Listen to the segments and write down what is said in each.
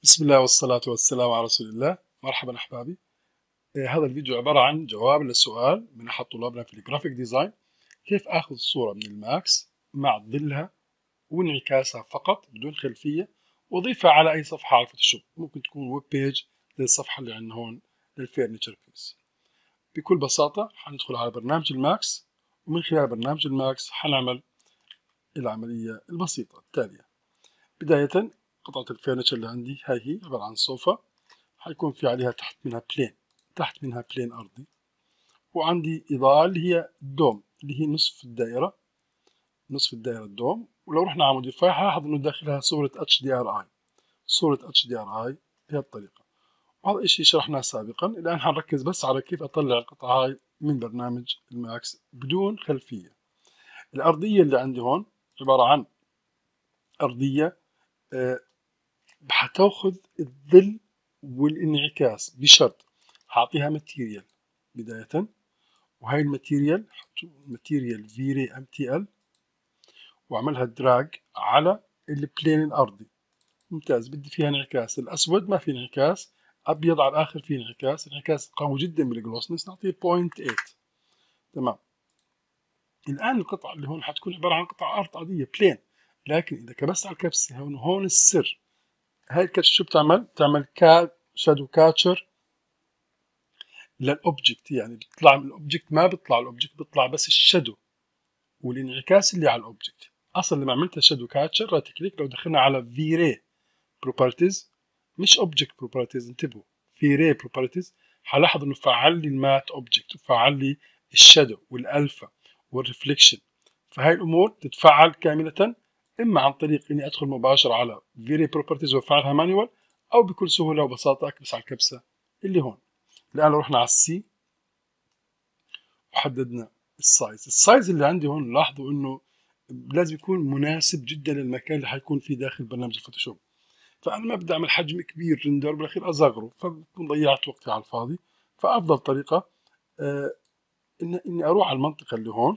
بسم الله والصلاة والسلام على رسول الله. مرحبا أحبابي. هذا الفيديو عبارة عن جواب للسؤال من أحد طلابنا في الجرافيك ديزاين: كيف أخذ صورة من الماكس مع ظلها وانعكاسها فقط بدون خلفية وأضيفها على أي صفحة على الفوتوشوب. ممكن تكون ويب بيج زي الصفحة اللي عندنا هون للفيرنتشر بيس. بكل بساطة حندخل على برنامج الماكس، ومن خلال برنامج الماكس حنعمل العملية البسيطة التالية. بداية، قطعة الفيرنتشر اللي عندي هاي هي عبارة عن صوفة، حيكون في عليها تحت منها بلين أرضي، وعندي إضاءة اللي هي الدوم اللي هي نصف الدائرة الدوم. ولو رحنا على موديفاي هنلاحظ إنه داخلها صورة HDRI بهذه الطريقة. وهذا الشيء شرحناه سابقا. الآن حنركز بس على كيف أطلع القطعة هاي من برنامج الماكس بدون خلفية. الأرضية اللي عندي هون عبارة عن أرضية حتاخذ الظل والانعكاس بشرط هعطيها ماتيريال بداية، وهاي الماتيريال ماتيريال فيري MTL، واعملها دراج على البلين الأرضي. ممتاز. بدي فيها انعكاس. الأسود ما في انعكاس، أبيض على الآخر في انعكاس قوي جدا بالجلوسنس، نعطيه 0.8. تمام. الآن القطعة اللي هون حتكون عبارة عن قطعة أرض عادية بلين، لكن إذا كبست على الكبسة هون السر. هاي الكبسة شو بتعمل؟ بتعمل شادو كاتشر للأوبجكت، يعني بيطلع من الأوبجكت، ما بيطلع الأوبجكت، بيطلع بس الشادو والانعكاس اللي على الأوبجكت. أصلا لما عملت شادو كاتشر رايت كليك، لو دخلنا على في-راي بروبرتيز مش أوبجكت بروبرتيز، انتبهوا، في-راي بروبرتيز، هلاحظ إنه فعل لي المات أوبجكت وفعل لي الشادو والألفا والريفليكشن. فهاي الأمور تتفعل كاملة إما عن طريق إني أدخل مباشرة على في-راي بروبرتيز وأفعلها مانيوال، أو بكل سهولة وبساطة أكبس على الكبسة اللي هون. الآن لو رحنا على السي وحددنا السايز اللي عندي هون، لاحظوا انه لازم يكون مناسب جدا للمكان اللي حيكون فيه داخل برنامج الفوتوشوب. فانا ما بدي اعمل حجم كبير ريندر بالاخير اصغره، فبكون ضيعت وقتي على الفاضي. فافضل طريقه اني اروح على المنطقه اللي هون،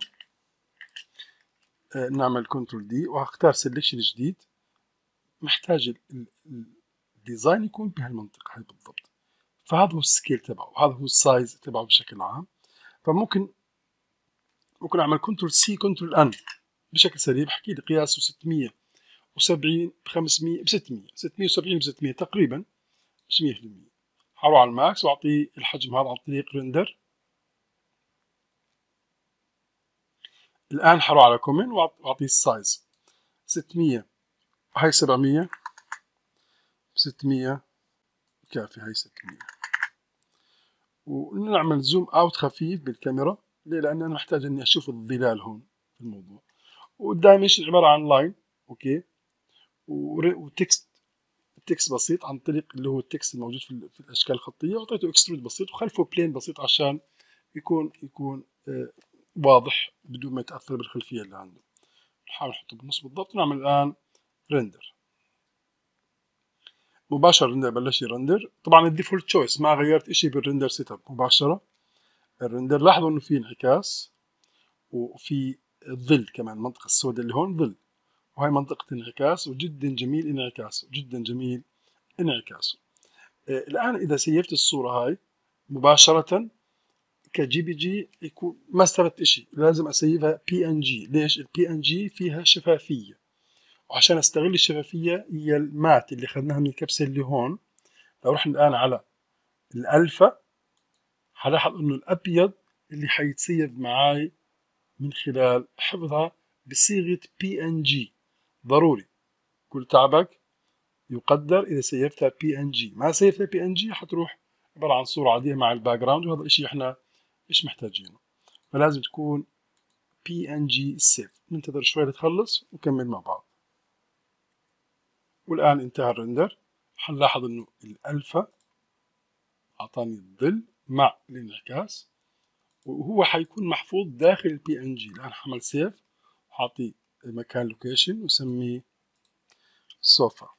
نعمل كنترول دي وهختار سيلكشن جديد. محتاج الديزاين يكون بهالمنطقه هاي بالضبط. فهذا هو السكيل تبعه، وهذا هو السايز تبعه بشكل عام. فممكن اعمل كنترول سي كنترول ان بشكل سريع، بحكي لي قياسه 670 ب 500 ب 600 670 ب 600 تقريبا، مش 100%. هروح على الماكس واعطيه الحجم هذا عن طريق ريندر. الان هروح على كومن واعطيه السايز 600، هاي 700 ب 600 كافي، هاي 600. ونعمل زوم اوت خفيف بالكاميرا. ليه؟ لان انا محتاج اني اشوف الظلال هون في الموضوع. والدايمنشن عباره عن لاين، اوكي، وتكست بسيط عن طريق اللي هو التكست الموجود في الاشكال الخطيه، واعطيته اكسترود بسيط وخلفه بلين بسيط عشان يكون واضح بدون ما يتاثر بالخلفيه اللي عنده. نحاول نحطه بالنص بالضبط. ونعمل الان ريندر مباشره. ريندر بلش يرندر. طبعا الديفولت تشويس ما غيرت شيء بالريندر سيت اب، مباشره الريندر. لاحظوا انه في انعكاس وفي ظل كمان، المنطقه السوداء اللي هون ظل، وهي منطقه انعكاس، وجدا جميل انعكاسه، جدا جميل انعكاسه. الآن إذا سيفت الصورة هاي مباشرة كجي بي جي، يكون ما استفدت إشي، لازم أسيفها PNG. ليش؟ PNG فيها شفافية، وعشان أستغل الشفافية هي المات اللي أخذناها من الكبسة اللي هون. لو رحنا الآن على الألفا هلاحظ إنه الأبيض اللي حيتسيف معاي من خلال حفظها بصيغة PNG. ضروري كل تعبك يقدر إذا سيفتها PNG. ما سيفتها PNG حتروح عبارة عن صورة عادية مع الباك جراوند، وهذا الشيء احنا مش محتاجينه. فلازم تكون PNG سيف. ننتظر شوي لتخلص ونكمل مع بعض. والآن انتهى الرندر. حنلاحظ انه الألفا أعطاني الظل مع الانعكاس، وهو حيكون محفوظ داخل PNG. الآن حعمل سيف وحاعطيه مكان لوكيشن وسميه سوفا،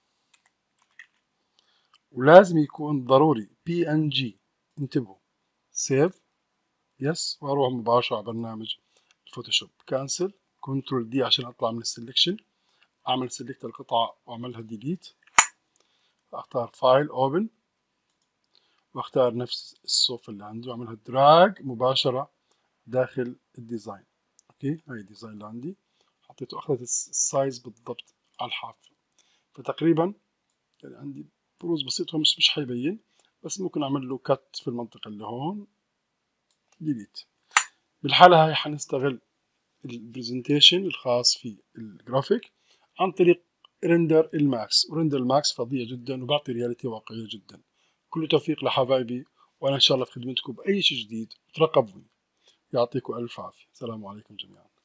ولازم يكون ضروري PNG. انتبهوا، سيف يس، واروح مباشرة على برنامج الفوتوشوب. كانسل كنترول دي عشان اطلع من السلكشن، اعمل سلكت القطعة واعملها ديليت. اختار فايل اوبن واختار نفس الصوف اللي عندي واعملها دراج مباشرة داخل الديزاين. اوكي، هاي الديزاين اللي عندي حطيته، اخذت السايز بالضبط على الحافة. فتقريبا يعني عندي بروز بسيط، هو مش حيبين، بس ممكن اعمل له كت في المنطقة اللي هون، ديليت. بالحالة هاي حنستغل البرزنتيشن الخاص في الجرافيك عن طريق ريندر الماكس، وريندر الماكس فظيع جدا وبعطي رياليتي واقعية جدا. كل توفيق لحبايبي، وانا ان شاء الله في خدمتكم باي شيء جديد. ترقبوني. يعطيكم الف عافية. السلام عليكم جميعا.